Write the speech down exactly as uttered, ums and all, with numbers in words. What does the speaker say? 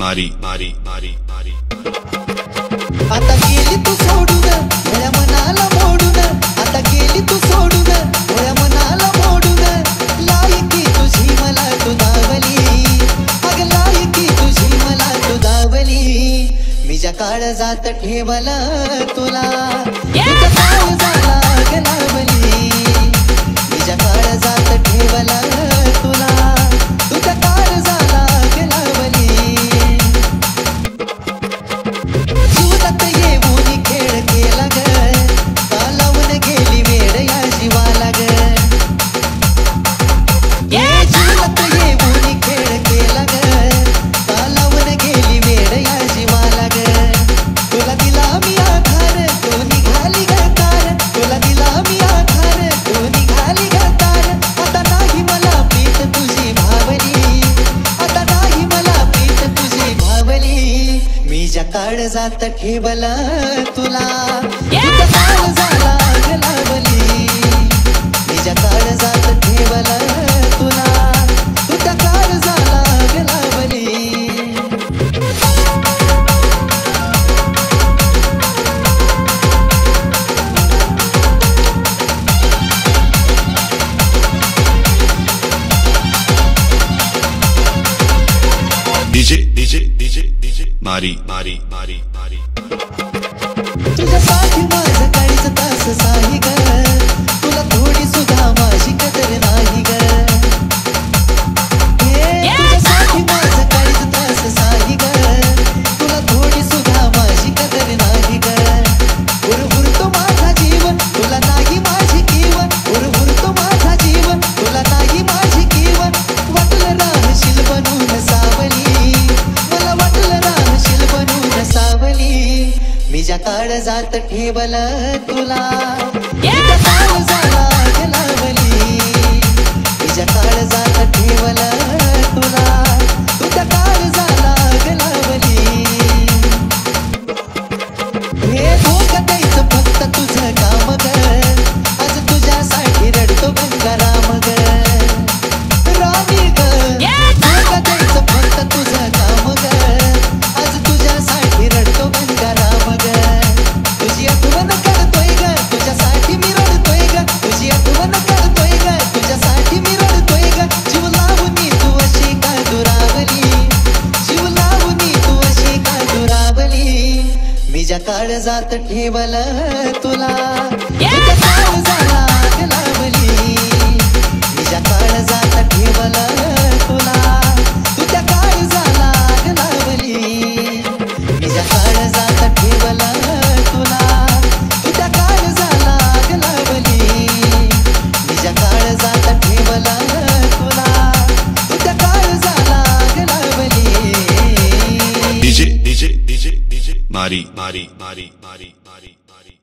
मारी मारी मारी मारी आता गेली तू सोडून भोळ्या मनाला मोडून आता गेली तू सोडून भोळ्या मनाला मोडून लायकी तुझी मला तू दावली अग लायकी तुझी मला तू दावली मी ज्या काळ जात ठेवला तुला तुझ्या काळ झाला ग लावली मी ज्या काळ जात ठेवला तुला तुझ्या काळ झाला ग लावली जीवनात येऊन खेळ केला ग कालावून गेली वेळ या जीवाला ग जीवनात येऊन खेळ केला ग कालावून गेली वेळ या जीवाला ग तुला दिला मी आधार तो निघाली ग तार तुला दिला मी आधार तो निघाली ग तार आता नाही मला प्रीत तुझी भावली आता नाही मला प्रीत तुझी भावली मी ज्या काळ जात ठेवला तुला तुझा काळ झाला ग लावली मी ज्या काळ जात ठेवला तुला तुझा काळ झाला ग लावली डीजे डीजे डीजे डीजे मारी मारी मारी मारी तुझ्यासाठी माझं काळीच तास साही ग तुला थोडी सुद्धा माझी कदर नाही ग तुझ्यासाठी माझं काळीच तास साही ग तुला थोडी सुद्धा माझी कदर नाही ग उरहुरतो माझा जीवन तुला नाही माझी किवन उरहुरतो माझा जीवन तुला नाही माझी किवन वाटलं राहशील बनून सावली मला वाटलं राहशील बनून सावली मी ज्या काळ जात ठेवला तुला तुझा काळ झाला ग लावली मी ज्या काळ जात ठेवला तुला तुझा काळ झाला ग लावली हे धोका द्यायचं फक्त तुझं काम ग आज तुझ्यासाठी रडतो गंगाराम ग राणी ग धोका द्यायचं फक्त तुझं काम ग आज तुझ्यासाठी रडतो गंगाराम ग तुझी आठवण करतोय ग तुझ्यासाठी मी रडतोय ग तुझी आठवण करतोय ग तुझ्यासाठी मी रडतोय ग जीव लावून तू अशी का दुरावली जीव लावून तू अशी का दुरावली मी ज्या काळ जात ठेवला तुला तुझा काळ झाला ग लावली मी ज्या काळ जात ठेवला तुला तुझा काळ झाला ग लावली मी ज्या काळ जात ठेवला तुला तुझा काळ झाला ग लावली मी ज्या काळ जात ठेवला तुला तुझा काळ झाला ग लावली डीजे डीजे डीजे डीजे मारी मारी मारी मारी मारी मारी